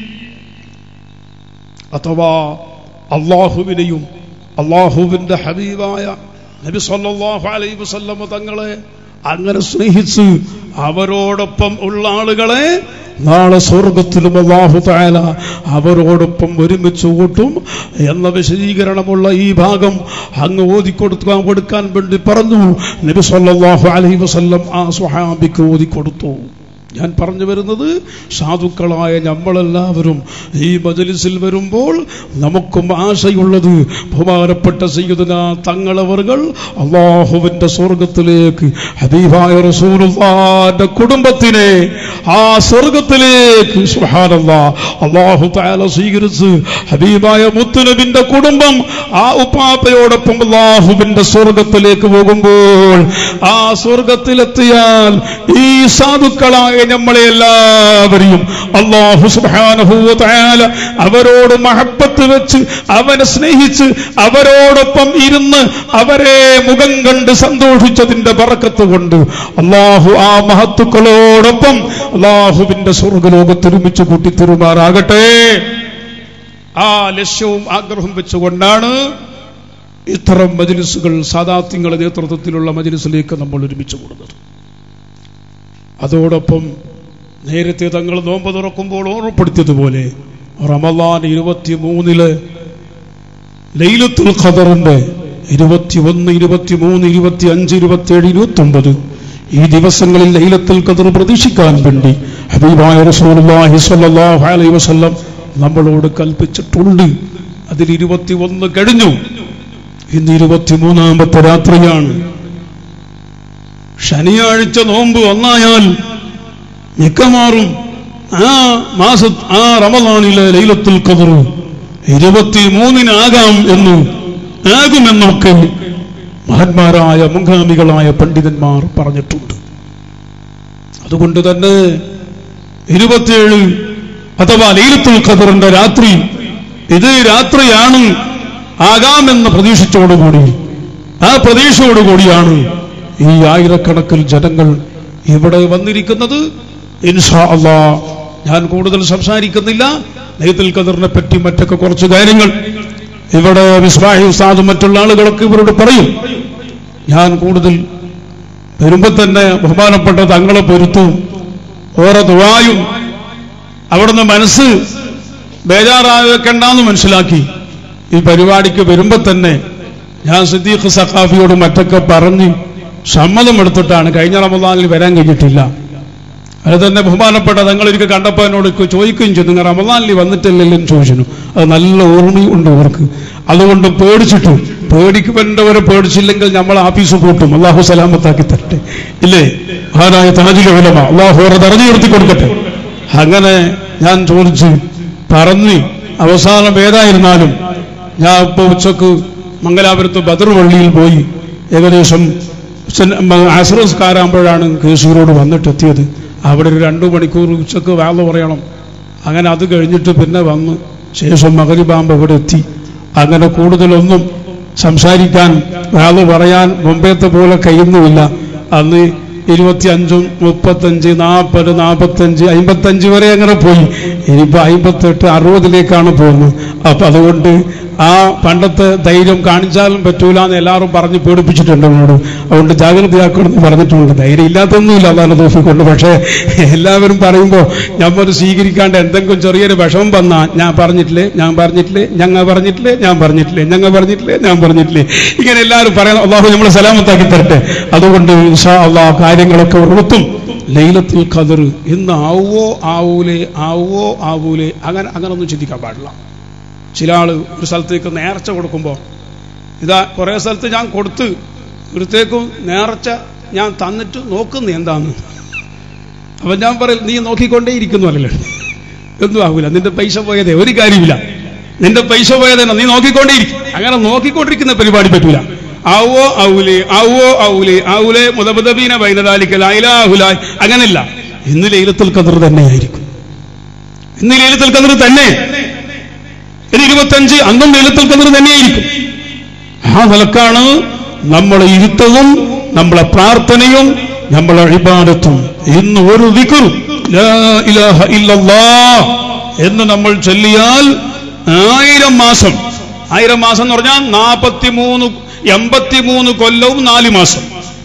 അഥവാ അല്ലാഹുവിനെയും അല്ലാഹുവിന്റെ ഹബീബായ നബി സല്ലല്ലാഹു അലൈഹി വസല്ലം തങ്ങളെ അങ്ങനെ സ്നേഹിച്ച് അവരോടൊപ്പം ഉള്ള ആളുകളെ നാളെ സ്വർഗത്തിലും അല്ലാഹു തആല അവരോടൊപ്പം ഒരുമിച്ച് കൂട്ടും എന്ന വിശദീകരണമുള്ള ഈ ഭാഗം അങ്ങ് കൊടുക്കാൻ വേണ്ടി പറഞ്ഞു നബി സല്ലല്ലാഹു അലൈഹി വസല്ലം ആ സ്വഹാബിക്ക് ഓതിക്കൊടുത്തു. ഞാൻ പറഞ്ഞു വരുന്നത്, സാധുക്കളായ നമ്മളെല്ലാവരും ഈ മജ്ലിസിൽ വരുമ്പോൾ നമുക്കും ആശയുള്ളത് ബഹുമാനപ്പെട്ട സയ്യിദുനാ തങ്ങളവറുകൾ അല്ലാഹുവിന്റെ സ്വർഗത്തിലേക്ക് ഹബീബായ റസൂലുള്ളാഹിന്റെ കുടുംബത്തിനെ ആ സ്വർഗത്തിലേക്ക് സുബ്ഹാനല്ലാഹ് അല്ലാഹു തആല സ്വീകരിച്ച് ഹബീബായ മുത്തുനബിന്റെ കുടുംബം ആ ഉപ്പാപ്പയോടൊപ്പം അല്ലാഹുവിന്റെ സ്വർഗത്തിലേക്ക് പോകുമ്പോൾ ആ സ്വർഗത്തിലെത്തിയാൽ ഈ സാധുക്കളായ നമ്മളെ എല്ലാവരെയും അല്ലാഹു സുബ്ഹാനഹു വ തആല അവരോട് മഹബ്ബത്ത് വെച്ച് അവനെ സ്നേഹിച്ച് അവരോടൊപ്പം ഇരുന്ന് അവരെ മുഖം കണ്ട് സന്തോഷിച്ചതിന്റെ ബറക്കത്ത് കൊണ്ട് അല്ലാഹു ആ മഹത്തുക്കളോടൊപ്പം അല്ലാഹുവിന്റെ സ്വർഗ്ഗലോകത്ത് ഒരുമിച്ച് കൂട്ടിത്തരുമാറാകട്ടെ. ആ ലക്ഷ്യവും ആഗ്രഹവും വെച്ചുകൊണ്ടാണ് ഇത്തരം മജ്ലിസുകൾ സാദാത്യങ്ങളുടെ നേതൃത്വത്തിലുള്ള മജ്ലിസിലേക്ക് നമ്മൾ ഒരുമിച്ച് കൂടുന്നത്. അതോടൊപ്പം നേരത്തെ തങ്ങൾ നോമ്പ് തുറക്കുമ്പോൾ ഓർമ്മപ്പെടുത്തിയതുപോലെ റമളാൻ 23 ലൈലത്തുൽ ഖദറിന്റെ 21, 23, 25, 27, 29 ഈ ദിവസങ്ങളിൽ ലൈലത്തുൽ ഖദർ പ്രതീക്ഷിക്കാൻ വേണ്ടി ഹബീബായ റസൂലുള്ളാഹി സ്വല്ലല്ലാഹു അലൈഹി വസല്ലം നമ്മളോട് കൽപ്പിച്ചിട്ടുണ്ട്. അതിൽ 21 കഴിഞ്ഞു. ഇന്ന് 23ാമത്തെ രാത്രിയാണ്. ശനിയാഴ്ച നോമ്പ് വന്നായാൽ മിക്കവാറും ആ റമളാനിലെ ലൈലത്തുൽ ഖദർ 23 ആകുമെന്നൊക്കെ മഹാന്മാരായ മുൻഗാമികളായ പണ്ഡിതന്മാർ പറഞ്ഞിട്ടുണ്ട്. അതുകൊണ്ട് തന്നെ 27 അഥവാ ലൈലത്തുൽ ഖദറിന്റെ രാത്രി ഇത് രാത്രിയാണ് ആകാമെന്ന പ്രതീക്ഷയോടുകൂടി ആ പ്രതീക്ഷയോടുകൂടിയാണ് ഈ ആയിരക്കണക്കിൽ ജനങ്ങൾ ഇവിടെ വന്നിരിക്കുന്നത്. ഇൻഷാ അല്ലാഹ് ഞാൻ കൂടുതൽ സംസാരിക്കുന്നില്ല. ലൈലത്തുൽ ഖദറിനെ പറ്റി മറ്റൊക്കെ കുറച്ച് കാര്യങ്ങൾ ഇവിടെ മിസ്ബാഹി ഉസ്താദും മറ്റുള്ള ആളുകളൊക്കെ ഇവരോട് പറയും. ഞാൻ കൂടുതൽ വരുമ്പോ തന്നെ ബഹുമാനപ്പെട്ട തങ്ങളെ പൊരുത്തും ഓരോ ദുആയും അവിടുന്ന് മനസ്സ് ബേജാറാവേക്കണ്ടെന്ന് മനസ്സിലാക്കി ഈ പരിപാടിക്ക് വരുമ്പോ തന്നെ ഞാൻ സിദ്ദീഖ് സഖാഫിയോട് മറ്റൊക്കെ പറഞ്ഞ് സമ്മതം എടുത്തിട്ടാണ്. കഴിഞ്ഞ റമദാനിൽ വരാൻ കഴിഞ്ഞിട്ടില്ല. അത് തന്നെ ബഹുമാനപ്പെട്ട തങ്ങൾ എനിക്ക് കണ്ടപ്പോൾ എന്നോട് ചോദിക്കുകയും ചെയ്തു, നിങ്ങൾ റമദാനിൽ വന്നിട്ടില്ലല്ലോ എന്ന് ചോദിച്ചു. അത് നല്ല ഓർമ്മയുണ്ട് അവർക്ക്. അതുകൊണ്ട് പേടിക്കുവരെ പേടിച്ചില്ലെങ്കിൽ നമ്മൾ ആഫീസ് പൂട്ടും. അള്ളാഹു സലാമത്താക്കി തരട്ടെ, ഇല്ലേ? മഹാനായ താജുൽ ഉലമ അള്ളാഹു അവരെ ദർജ ഉയർത്തി കൊടുക്കട്ടെ. അങ്ങനെ ഞാൻ ചോദിച്ച് പറഞ്ഞ് അവസാനം ഏതായിരുന്നാലും ഞാൻ ഇപ്പോൾ ഉച്ചക്ക് മംഗലാപുരത്ത് ബദർ പള്ളിയിൽ പോയി ഏകദേശം അസ്ർ നിസ്കാരാകുമ്പോഴാണ് കേസൂരോട് വന്നിട്ടെത്തിയത്. അവിടെ ഒരു 2 മണിക്കൂർ ഉച്ചക്ക് വാള് പറയണം. അങ്ങനെ അത് കഴിഞ്ഞിട്ട് പിന്നെ വന്ന് ശേഷം മഗ്‌രിബാകുമ്പോൾ ഇവിടെ എത്തി. അങ്ങനെ കൂടുതലൊന്നും സംസാരിക്കാൻ വാള് പറയാൻ മുമ്പത്തെ പോലെ കഴിയുന്നുമില്ല. അന്ന് 25, 35, 40, 45, 55 വരെ അങ്ങനെ പോയി. ഇനിയിപ്പോൾ 58, 60ലേക്കാണ് പോകുന്നത്. അപ്പൊ അതുകൊണ്ട് ആ പണ്ടത്തെ ധൈര്യം കാണിച്ചാലും പറ്റൂല എന്ന് എല്ലാവരും പറഞ്ഞ് പേടിപ്പിച്ചിട്ടുണ്ട് എന്നോട്. അതുകൊണ്ട് ജാഗ്രതയാക്കണമെന്ന് പറഞ്ഞിട്ടുണ്ട്. ധൈര്യം ഇല്ലാത്തൊന്നുമില്ല അതാണ് തോഫിക്കൊണ്ട്. പക്ഷേ എല്ലാവരും പറയുമ്പോൾ നമ്മൾ സ്വീകരിക്കാണ്ട് എന്തെങ്കിലും ചെറിയൊരു വിഷമം വന്നാൽ ഞാൻ പറഞ്ഞിട്ടില്ലേ, ഇങ്ങനെ എല്ലാവരും പറയണം. അള്ളാഹു നമ്മളെ സലാമത്താക്കി തരട്ടെ. അതുകൊണ്ട് ഇൻഷാ അള്ളാഹ് കാര്യങ്ങളൊക്കെ ഉറത്തും. ലൈലത്തുൽ ഖദർ ഇന്ന് ആവൂലേ അങ്ങനൊന്നും ചിന്തിക്കാൻ പാടില്ല. ചില ആള് ഒരു സ്ഥലത്തേക്ക് നേർച്ച കൊടുക്കുമ്പോൾ ഇതാ കുറേ സ്ഥലത്ത് ഞാൻ കൊടുത്ത് ഇവിടത്തേക്കും നേർച്ച ഞാൻ തന്നിട്ട് നോക്കുന്നു എന്താന്ന്. അപ്പൊ ഞാൻ പറയും, നീ നോക്കിക്കൊണ്ടേ ഇരിക്കുന്നു അല്ലല്ലോ, ഒന്നും ആവൂല. നിന്റെ പൈസ പോയതേ ഒരു കാര്യമില്ല. നിന്റെ പൈസ പോയതന്നെ നീ നോക്കിക്കൊണ്ടേയിരിക്കും. അങ്ങനെ നോക്കിക്കൊണ്ടിരിക്കുന്ന പരിപാടി പറ്റൂല. ആവൂലേ മുദബദബീന ബൈനദാലിക ലാ ഇലാഹ ഇല്ലാ. അങ്ങനെയല്ല. ഇന്ന് ലൈലത്തുൽ ഖദർ തന്നെയായിരിക്കും. ഇന്ന് ലൈലത്തുൽ ഖദർ തന്നെ. 25 അന്നും ലൈലത്തുൽ ഖദർ തന്നെയായിരിക്കും. ആ നിലക്കാണ് നമ്മളെ ഇരുത്തവും നമ്മളെ പ്രാർത്ഥനയും നമ്മളെ ഇബാദത്തും. ഇന്ന് ഒരു ദിക്ർ ലാ ഇലാഹ ഇല്ലല്ലാഹ് എന്ന് നമ്മൾ ചൊല്ലിയാൽ 1000 മാസം എന്ന് പറഞ്ഞാൽ 83 കൊല്ലവും 4 മാസം.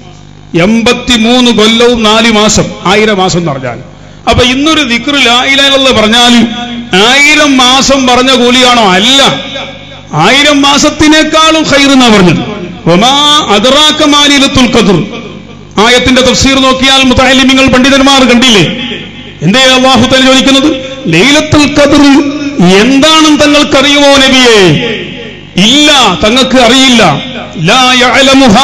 83 കൊല്ലവും 4 മാസം 1000 മാസം എന്ന് പറഞ്ഞാൽ. അപ്പൊ ഇന്നൊരു ദിക്ർ ലാ ഇലാഹ ഇല്ലല്ലാഹ് പറഞ്ഞാൽ 1000 മാസം പറഞ്ഞ കൂലിയാണോ? അല്ല, 1000 മാസത്തിനേക്കാളും ഖൈർ എന്നാ പറഞ്ഞത്. വമാ അദ്റാക മാ ലൈലത്തുൽ ഖദർ. ആയത്തിന്റെ തഫ്സീർ നോക്കിയാൽ മുതഅല്ലിമീങ്ങൾ പണ്ഡിതന്മാർ കണ്ടില്ലേ, എന്തേ അല്ലാഹു തആല ചോദിക്കുന്നത്? ലൈലത്തുൽ ഖദർ എന്താണെന്ന് തങ്ങൾക്കറിയുമോ നബിയേ? ഇല്ല, തങ്ങൾക്ക് അറിയില്ല. ലാ യഅലമുഹാ,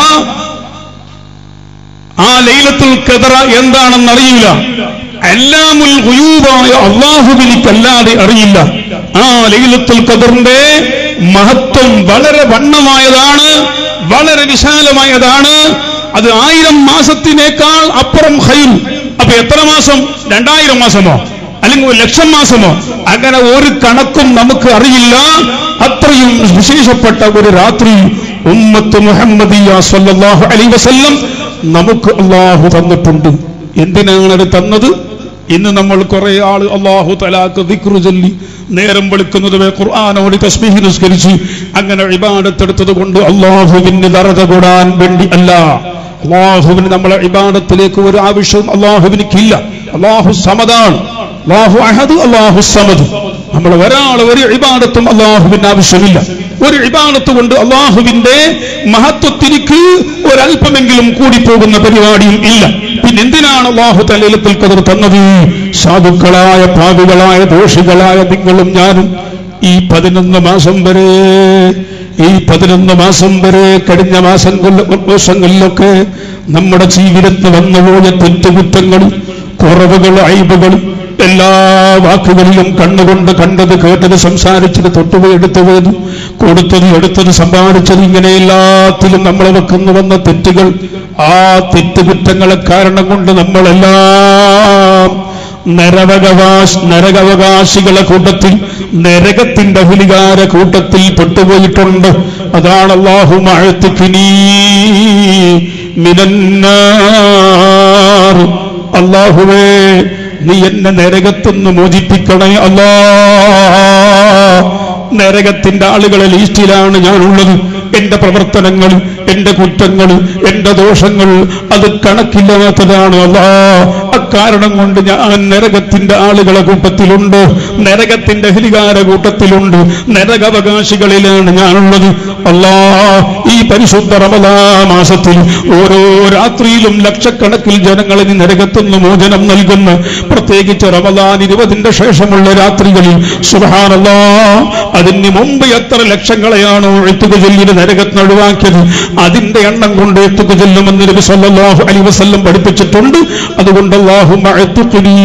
ആ ലൈലത്തുൽ ഖദർ എന്താണെന്ന് അറിയില്ല. അല്ലാമുൽ ഗുയൂബായ അല്ലാഹുവിനിക്കല്ലാതെ അറിയില്ല. ആ ലൈലത്തുൽ ഖദറിന്റെ മഹത്വം വളരെ വണ്ണമായതാണ്, വളരെ വിശാലമായതാണ്. അത് 1000 മാസത്തിനേക്കാൾ അപ്പുറം ഖൈർ. അപ്പൊ എത്ര മാസം? 2000 മാസമോ അല്ലെങ്കിൽ 1,00,000 മാസമോ? അങ്ങനെ ഒരു കണക്കും നമുക്ക് അറിയില്ല. അത്രയും വിശേഷപ്പെട്ട ഒരു രാത്രി ഉമ്മത്ത് മുഹമ്മദിയ സ്വല്ലല്ലാഹു അലൈഹി വസല്ലം നമുക്ക് അല്ലാഹു തന്നിട്ടുണ്ട്. എന്തിനാണ് തന്നത്? ഇന്ന് നമ്മൾ കുറെ ആള് അല്ലാഹു തആലാക്ക് ദിക്ർ ചൊല്ലി നേരം വെളുക്കുന്നത് വരെ ഖുർആനോട് തസ്ബീഹ് നിസ്കരിച്ച് അങ്ങനെ ഇബാദത്ത് എടുത്തത് കൊണ്ട് അല്ലാഹുവിന് ദറജ കൂടാൻ വേണ്ടി അല്ല. അല്ലാഹുവിന് നമ്മളെ ഇബാദത്തിലേക്ക് ഒരു ആവശ്യവും അല്ലാഹുവിനിക്കില്ല. അല്ലാഹു സമദാണ്, അല്ലാഹു അഹദ്, അല്ലാഹു സമദ്. നമ്മൾ ഒരാൾ ഒരു ഇബാദത്തും അല്ലാഹുവിന് ആവശ്യമില്ല. ഒരു ഇബാദത്ത് കൊണ്ട് അല്ലാഹുവിന്റെ മഹത്വത്തിലേക്ക് ഒരല്പമെങ്കിലും കൂടിപ്പോകുന്ന പരിപാടിയും ഇല്ല. പിന്നെ എന്തിനാണ് അല്ലാഹു തആല ലൈലത്തുൽ ഖദർ തന്നത്? സാധുക്കളായ പാപികളായ ദോഷികളായ നിങ്ങളും ഞാനും ഈ 11 മാസം വരെ കഴിഞ്ഞ മാസങ്ങളിലൊക്കെ നമ്മുടെ ജീവിതത്തിൽ വന്നുപോയ തെറ്റുകുറ്റങ്ങളും കുറവുകളും അയ്ബുകളും എല്ലാ വാക്കുകളിലും കണ്ണുകൊണ്ട് കണ്ടത്, കേട്ടത്, സംസാരിച്ചത്, തൊട്ടുപോയി എടുത്തുപോയത്, കൊടുത്തത്, എടുത്തത്, സമ്പാദിച്ചത്, ഇങ്ങനെ എല്ലാത്തിലും നമ്മളെ വെക്കുന്നു വന്ന തെറ്റുകൾ, ആ തെറ്റുകുറ്റങ്ങളെ കാരണം കൊണ്ട് നമ്മളെല്ലാം നരകവകാശികളെ കൂട്ടത്തിൽ, നരകത്തിന്റെ ഹുലികാര കൂട്ടത്തിൽ പെട്ടുപോയിട്ടുണ്ട്. അതാണ് അല്ലാഹു മഅ്തിഖ്നി മിനന്നാർ. അല്ലാഹുവേ നീ എന്നെ നരകത്തുനിന്ന് മോചിപ്പിക്കണേ അല്ലാ. നരകത്തിന്റെ ആളുകളെ ലിസ്റ്റിലാണ് ഞാനുള്ളത്. എന്റെ പ്രവർത്തനങ്ങൾ, എന്റെ കുറ്റങ്ങൾ, എന്റെ ദോഷങ്ങൾ അത് കണക്കില്ലാത്തതാണ് അല്ലാ. അക്കാരണം കൊണ്ട് ഞാൻ നരകത്തിന്റെ ആളുകളെ കൂട്ടത്തിലുണ്ട്, നരകത്തിന്റെ ഹരികാര കൂട്ടത്തിലുണ്ട്, നരകാവകാശികളിലാണ് ഞാനുള്ളത് അല്ലാ. ഈ പരിശുദ്ധ റമദാൻ മാസത്തിൽ ഓരോ രാത്രിയിലും ലക്ഷക്കണക്കിൽ ജനങ്ങളിൽ നരകത്തുനിന്ന് മോചനം നൽകുന്ന, പ്രത്യേകിച്ച് റമദാൻ 20 ശേഷമുള്ള രാത്രികളിൽ സുബ്ഹാനല്ലാഹ്, അതിന് മുമ്പ് എത്ര ലക്ഷങ്ങളെയാണോ എത്തുക ചൊല്ലിന് നരകത്തിന് ഒഴിവാക്കിയത്, അതിന്റെ എണ്ണം കൊണ്ട് എത്തുക ചെല്ലുമെന്ന് നബി സല്ലല്ലാഹു അലൈഹി വസല്ലം പഠിപ്പിച്ചിട്ടുണ്ട്. അതുകൊണ്ട് അല്ലാഹുമ്മ അത്ഖിനി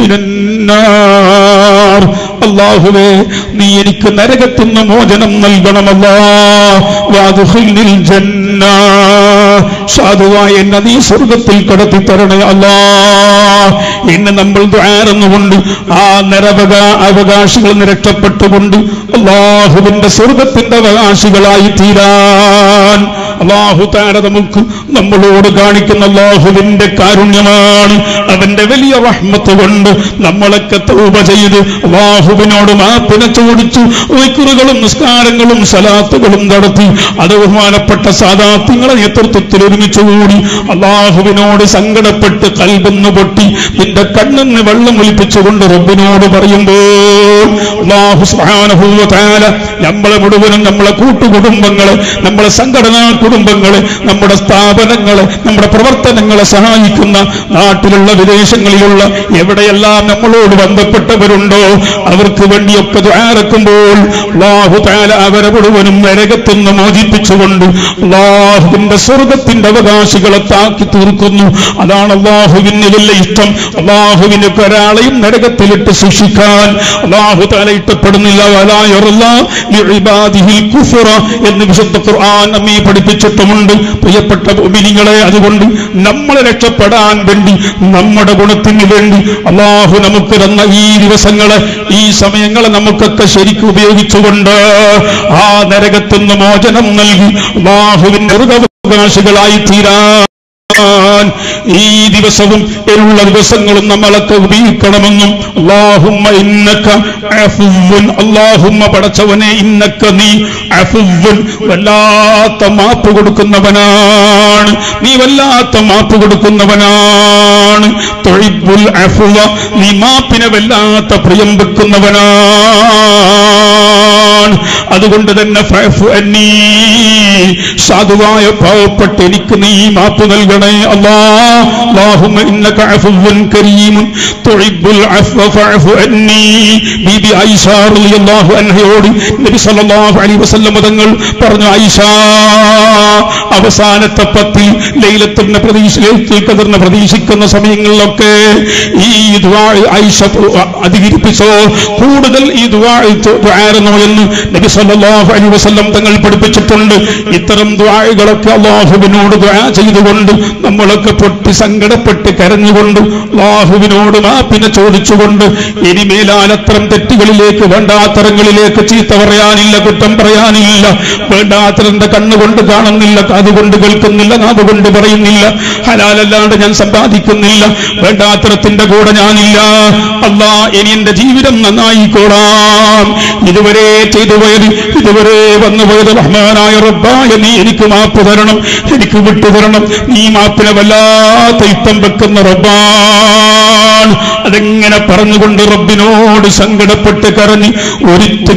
മിനന്നാർ, അല്ലാഹുവേ നീ എനിക്ക് നരകത്തുനിന്ന് മോചനം നൽകണമല്ലാ. വഅദ്ഖിൽനിൽ ജന്ന, സാധുവായ എന്നെ നീ സ്വർഗത്തിൽ കടത്തി തരണേ അല്ലാ. ഇന്ന് നമ്മൾ ദുആറുന്നുകൊണ്ട് ആ അവകാശികളിൽ നിന്ന് രക്ഷപ്പെട്ടുകൊണ്ട് അല്ലാഹുവിന്റെ സ്വർഗത്തിന്റെ അവകാശികളായി തീരാൻ അല്ലാഹു തആല നമ്മളോട് കാണിക്കുന്ന അല്ലാഹുവിന്റെ കാരുണ്യമാണ്. അവന്റെ വലിയ റഹ്മത്ത് കൊണ്ട് നമ്മളൊക്കെ തൗബ ചെയ്ത് അല്ലാഹുവിനോട് മാപ്പിനെ ചോദിച്ചു ദിക്റുകളും നിസ്കാരങ്ങളും സലാത്തുകളും നടത്തി അത് ബഹുമാനപ്പെട്ട സാദാത്തുകളുടെ നേതൃത്വത്തിൽ ഒരുമിച്ചുകൂടി അല്ലാഹുവിനോട് സങ്കടപ്പെട്ട് കൽബൊന്ന് പൊട്ടി നിന്റെ കണ്ണിന് വെള്ളം ഒലിപ്പിച്ചുകൊണ്ട് റബ്ബിനോട് പറയുമ്പോൾ അല്ലാഹു സുബ്ഹാനഹു വ തആല നമ്മളെ മുഴുവനും, നമ്മളെ കൂട്ടുകുടുംബങ്ങളെ, നമ്മളെ സംഘടനാ കുടുംബങ്ങളെ, നമ്മുടെ സ്ഥാപനങ്ങളെ, നമ്മുടെ പ്രവർത്തനങ്ങളെ സഹായിക്കുന്ന നാട്ടിലുള്ള വിദേശങ്ങളിലുള്ള എവിടെയെല്ലാം നമ്മളോട് ബന്ധപ്പെട്ടവരുണ്ടോ അവർക്ക് വേണ്ടിയൊക്കെ ദുആറക്കുമ്പോൾ അല്ലാഹു തആല അവരെ മുഴുവനും നരകത്തുനിന്ന് മോചിപ്പിച്ചുകൊണ്ട് അല്ലാഹുവിന്റെ സ്വർഗത്തിന്റെ അവകാശികളെ താക്കി തീർക്കുന്നു. അതാണ് അല്ലാഹുവിന് വലിയ ഇഷ്ടം. അല്ലാഹുവിന് ഒരാളെയും നരകത്തിലിട്ട് ശിക്ഷിക്കാൻ അല്ലാഹു തആല ഇഷ്ടപ്പെടുന്നില്ല. വലാ യർലാ ലിഇബാദിഹിൽ കുഫ്റ എന്ന് വിശുദ്ധ ഖുർആൻ നമ്മെ പഠിപ്പിച്ചിട്ടുമുണ്ട്. പ്രിയപ്പെട്ട മുഅ്മിനീങ്ങളെ, അതുകൊണ്ട് നമ്മളെ രക്ഷപ്പെടാൻ വേണ്ടി, നമ്മുടെ ഗുണത്തിന് വേണ്ടി അല്ലാഹു നമുക്ക് തന്ന ഈ ദിവസങ്ങളെ, ഈ സമയങ്ങളെ നമുക്കൊക്കെ ശരിക്കും ഉപയോഗിച്ചുകൊണ്ട് ആ നരകത്തുനിന്ന് മോചനം നൽകി അല്ലാഹുവിന്റെ അവകാശികളായി തീരാൻ ഈ ദിവസവും എല്ലാ ദിവസങ്ങളും നമ്മളൊക്കെ ഉപയോഗിക്കണമെന്നും അല്ലാഹുമ്മ ഇന്നക അഫുവ്വുൻ, അല്ലാഹുമ്മ പടച്ചവനെ ഇന്നക നീ അഫുവ്വുൻ, വല്ലാത്ത മാപ്പ് കൊടുക്കുന്നവനാണ്, നീ വല്ലാത്ത മാപ്പ് കൊടുക്കുന്നവനാണ്. തുഹിബ്ബുൽ അഫ്വ, നീ മാപ്പിനെ വല്ലാത്ത പ്രിയം വെക്കുന്നവനാണ്. അതുകൊണ്ട് തന്നെ ഫഅഫു അന്നീ, സാധുവായ പാവപ്പെട്ട എനിക്ക് നീ മാപ്പ് നൽകണേ അല്ലാ. അല്ലാഹുമ്മ ഇന്നക അഫുവ്വുൻ കരീമുൻ തുഹിബ്ബുൽ അഫ്വ ഫഅഫു അന്നീ. ബീബി ആയിഷ റളിയല്ലാഹു അൻഹയോട് നബി സല്ലല്ലാഹു അലൈഹി വസല്ലം തങ്ങൾ പറഞ്ഞു, ആയിഷ അവസാനത്തെ 10 ലൈലത്തുൽ ഖദറിനെ പ്രതീക്ഷിക്കുന്ന സമയങ്ങളിലൊക്കെ ഈ ദുആ ആയിഷ അധികരിപ്പിച്ചോ, കൂടുതൽ ഈ ദുആ ദുആറനോ എന്ന് നബി സല്ലല്ലാഹു അലൈഹി വസല്ലം തങ്ങൾ പഠിപ്പിച്ചിട്ടുണ്ട്. ഇത്തരം ദുആകളൊക്കെ അല്ലാഹുവിനോട് ദുആ ചെയ്തുകൊണ്ട് നമ്മളൊക്കെ പൊട്ടി സങ്കടപ്പെട്ട് കരഞ്ഞുകൊണ്ട് അല്ലാഹുവിനോട് മാപ്പിനെ ചോദിച്ചുകൊണ്ട് ഇനിമേലാൽ അത്തരം തെറ്റുകളിലേക്ക്, വേണ്ടാത്തരങ്ങളിലേക്ക് ചീത്ത പറയാനില്ല, കുറ്റം പറയാനില്ല, വേണ്ടാത്തരന്റെ കണ്ണുകൊണ്ട് കാണുന്നില്ല, കാതുകൊണ്ട് കേൾക്കുന്നില്ല, നാവുകൊണ്ട് പറയുന്നില്ല, ഹലാലല്ലാണ്ട് ഞാൻ സമ്പാദിക്കുന്നില്ല, വേണ്ടാത്തരത്തിന്റെ കൂടെ ഞാനില്ല. അല്ലാ, ഇനി എന്റെ ജീവിതം നന്നായിക്കോളാം. ഇതുവരെ ചെയ്തു പോയത്, ഇതുവരെ വന്നുപോയത് റഹ്മാനായ റബ്ബായ നീ എനിക്ക് മാപ്പ് തരണം, എനിക്ക് വിട്ടുതരണം. നീ മാപ്പിനെ വല്ലാത്ത ഇഷ്ടം വെക്കുന്ന റബ്ബാണ്. അതെങ്ങനെ പറഞ്ഞുകൊണ്ട് റബ്ബിനോട് സങ്കടപ്പെട്ട് കരഞ്ഞ് ഒരിറ്റ്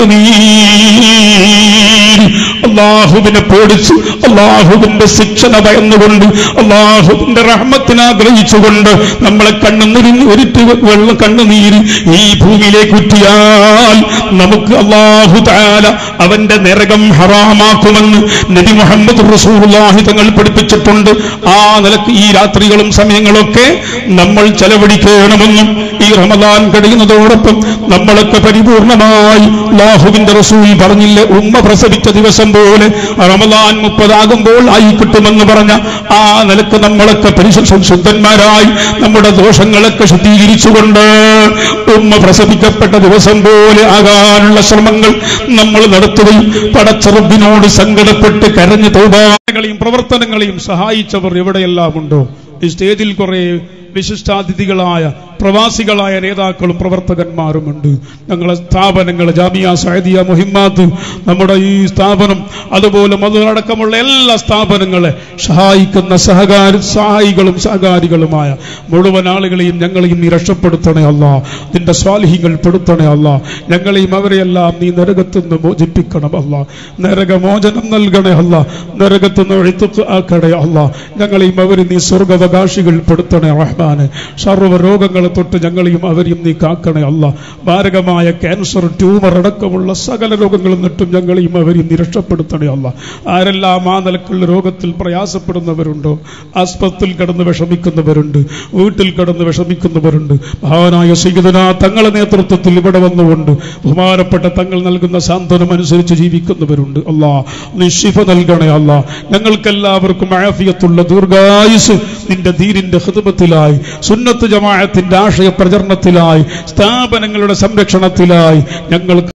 കണ്ണുനീര് അല്ലാഹുവിനെ പേടിച്ച്, അല്ലാഹുവിന്റെ ശിക്ഷണ ഭയന്നുകൊണ്ട്, അല്ലാഹുവിന്റെ റഹ്മത്തിനെ ആഗ്രഹിച്ചുകൊണ്ട് നമ്മളെ ഒരിറ്റ് വെള്ളം കണ്ണുനീര് ഈ ഭൂമിയിലേക്ക് ഉറ്റിയാൽ നമുക്ക് അല്ലാഹു തആല അവന്റെ നരകം ഹറാമാക്കുമെന്ന് നബി മുഹമ്മദ് റസൂലുള്ളാഹി തങ്ങൾ പഠിപ്പിച്ചിട്ടുണ്ട്. ആ നിലക്ക് ഈ രാത്രികളും സമയങ്ങളൊക്കെ നമ്മൾ ചെലവഴിക്കണമെന്നും ഈ റമദാൻ കഴിയുന്നതോടൊപ്പം നമ്മളൊക്കെ പരിപൂർണമായി അല്ലാഹുവിന്റെ റസൂൽ പറഞ്ഞില്ലേ, ഉമ്മ പ്രസവിച്ച ദിവസം പോലെ റമദാൻ 30 ആകുമ്പോൾ ആയി കിട്ടുമെന്ന് പറഞ്ഞ ആ നിലക്ക് നമ്മളൊക്കെ ശുദ്ധന്മാരായി നമ്മുടെ ദോഷങ്ങളൊക്കെ ശുദ്ധീകരിച്ചുകൊണ്ട് ഉമ്മ പ്രസവിക്കപ്പെട്ട ദിവസം പോലെ ആകാനുള്ള ശ്രമങ്ങൾ നമ്മൾ നടത്തുകയും പടച്ച റബ്ബിനോട് സങ്കടപ്പെട്ട് കരഞ്ഞു തൗബ പ്രവർത്തനങ്ങളെയും സഹായിച്ചവർ എവിടെയെല്ലാം ഉണ്ടോ ഈ സ്റ്റേജിൽ കുറെ വിശിഷ്ടാതിഥികളായ പ്രവാസികളായ നേതാക്കളും പ്രവർത്തകന്മാരുമുണ്ട്. ഞങ്ങളെ സ്ഥാപനങ്ങൾ ജാമിയ സഅദിയ മുഹിമ്മാത്ത്, നമ്മുടെ ഈ സ്ഥാപനം, അതുപോലെ മധുരടക്കമുള്ള എല്ലാ സ്ഥാപനങ്ങളെ സഹായിക്കുന്ന സഹായികളും സഹകാരികളുമായ മുഴുവൻ ആളുകളെയും ഞങ്ങളെയും നീ രക്ഷപ്പെടുത്തണേ അല്ലാ. നിന്റെ സ്വാലിഹീങ്ങൾ പെടുത്തണേ അല്ലാ. ഞങ്ങളെയും അവരെയെല്ലാം നീ നരകത്തുനിന്ന് മോചിപ്പിക്കണം അല്ലാ. നരകമോചനം നൽകണേ അല്ലാ. നരകത്തുനിന്ന് എഴുത്തുക്ക് ആക്കണേ അല്ലാ. ഞങ്ങളെയും അവരെ നീ സ്വർഗവകാശികൾ പെടുത്തണേ റഹ്മാനെ. സർവ്വ രോഗങ്ങളെ തൊട്ട് ഞങ്ങളെയും അവരെയും നീ കാക്കണേ അല്ലാ. മാരകമായ ക്യാൻസർ, ട്യൂമർ അടക്കമുള്ള സകല രോഗങ്ങളിൽ നിന്നും ഞങ്ങളെയും അവരെയും നീ രക്ഷപ്പെടുത്തണേ അല്ലാ. ആരെല്ലാം ആ നിലക്കുള്ള രോഗത്തിൽ പ്രയാസപ്പെടുന്നവരുണ്ടോ, ആസ്പത്രിയിൽ കിടന്ന് വിഷമിക്കുന്നവരുണ്ട്, വീട്ടിൽ കിടന്ന് വിഷമിക്കുന്നവരുണ്ട്, മഹാനായ സയ്യിദുനാ തങ്ങളുടെ നേതൃത്വത്തിൽ ഇവിടെ വന്നുകൊണ്ട് ബഹുമാനപ്പെട്ട തങ്ങൾ നൽകുന്ന സാന്ത്വനം അനുസരിച്ച് ജീവിക്കുന്നവരുണ്ട്. അല്ലാ നീ ശിഫ നൽകണേ അല്ലാ. ഞങ്ങൾക്കെല്ലാവർക്കും ആഫിയത്തുള്ള ദീർഘായുസ് നിന്റെ ദീനിന്റെ ഖിദ്മത്തിലായി, സുന്നത്ത് ജമാഅത്തിന്റെ ആശയ പ്രചരണത്തിലായി, സ്ഥാപനങ്ങളുടെ സംരക്ഷണത്തിലായി ഞങ്ങൾക്ക്